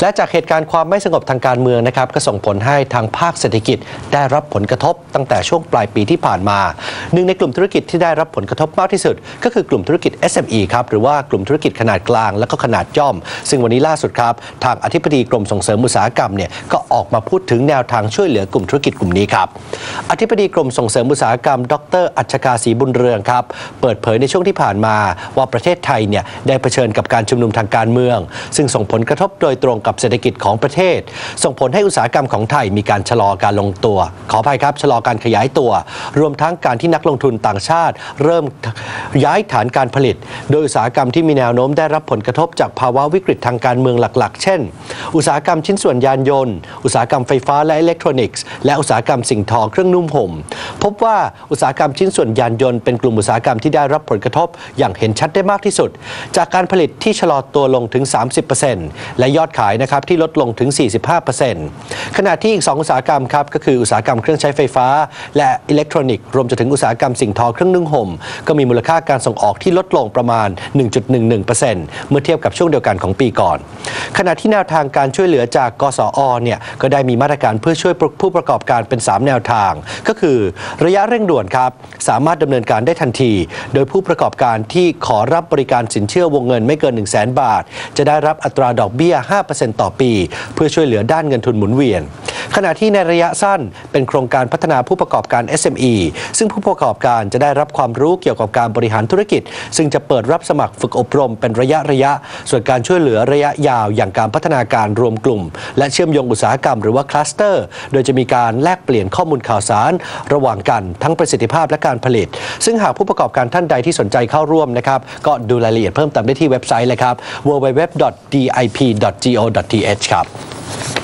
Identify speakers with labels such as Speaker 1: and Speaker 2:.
Speaker 1: และจากเหตุการณ์ความไม่สงบทางการเมืองนะครับก็ส่งผลให้ทางภาคเศรษฐกิจได้รับผลกระทบตั้งแต่ช่วงปลายปีที่ผ่านมาหนึ่งในกลุ่มธุรกิจที่ได้รับผลกระทบมากที่สุดก็คือกลุ่มธุรกิจ SME ครับหรือว่ากลุ่มธุรกิจขนาดกลางและก็ขนาดย่อมซึ่งวันนี้ล่าสุดครับทางอธิบดีกรมส่งเสริมอุตสาหกรรมเนี่ยก็ออกมาพูดถึงแนวทางช่วยเหลือกลุ่มธุรกิจกลุ่มนี้ครับอธิบดีกรมส่งเสริมอุตสาหกรรมดร.อัชกาศรีบุญเรืองครับเปิดเผยในช่วงที่ผ่านมาว่าประเทศไทยเนี่ยได้เผชิญกับการชุมนุมทางการเมืองซึ่งส่งผลกระทบโดยตรงกับเศรษฐกิจของประเทศส่งผลให้อุตสาหกรรมของไทยมีการชะลอการลงตัวขออภัยครับชะลอการขยายตัวรวมทั้งการที่นักลงทุนต่างชาติเริ่มย้ายฐานการผลิตโดยอุตสาหกรรมที่มีแนวโน้มได้รับผลกระทบจากภาวะวิกฤตทางการเมืองหลักๆเช่นอุตสาหกรรมชิ้นส่วนยานยนต์อุตสาหกรรมไฟฟ้าและอิเล็กทรอนิกส์และอุตสาหกรรมสิ่งทอเครื่องนุ่มห่มพบว่าอุตสาหกรรมชิ้นส่วนยานยนต์เป็นกลุ่มอุตสาหกรรมที่ได้รับผลกระทบอย่างเห็นชัดได้มากที่สุดจากการผลิตที่ชะลอตัวลงถึง 30% และยอดขายนะครับที่ลดลงถึง 45% ขณะที่อีก2อุตสาหกรรมครับก็คืออุตสาหกรรมเครื่องใช้ไฟฟ้าและอิเล็กทรอนิกส์รวมจนถึงอุตสาหกรรมสิ่งทอเครื่องนึ่งห่มก็มีมูลค่าการส่งออกที่ลดลงประมาณ 1.11% เมื่อเทียบกับช่วงเดียวกันของปีก่อนขณะที่แนวทางการช่วยเหลือจากกสอ.เนี่ยก็ได้มีมาตรการเพื่อช่วยผู้ประกอบการเป็น3แนวทางก็คือระยะเร่งด่วนครับสามารถดำเนินการได้ทันทีโดยผู้ประกอบการที่ขอรับบริการสินเชื่อวงเงินไม่เกิน 100,000 บาทจะได้รับอัตราดอกเบี้ย 5% ต่อปีเพื่อช่วยเหลือด้านเงินทุนหมุนเวียนขณะที่ในระยะสั้นเป็นโครงการพัฒนาผู้ประกอบการ SME ซึ่งผู้ประกอบการจะได้รับความรู้เกี่ยวกับการบริหารธุรกิจซึ่งจะเปิดรับสมัครฝึกอบรมเป็นระยะส่วนการช่วยเหลือระยะยาวอย่างการพัฒนาการรวมกลุ่มและเชื่อมโยงอุตสาหกรรมหรือว่าคลัสเตอร์โดยจะมีการแลกเปลี่ยนข้อมูลข่าวสารระหว่างกันทั้งประสิทธิภาพและการผลิตซึ่งหากผู้ประกอบการท่านใดที่สนใจเข้าร่วมนะครับก็ดูรายละเอียดเพิ่มเติมได้ที่เว็บไซต์เลยครับ www.dip.go.th ครับ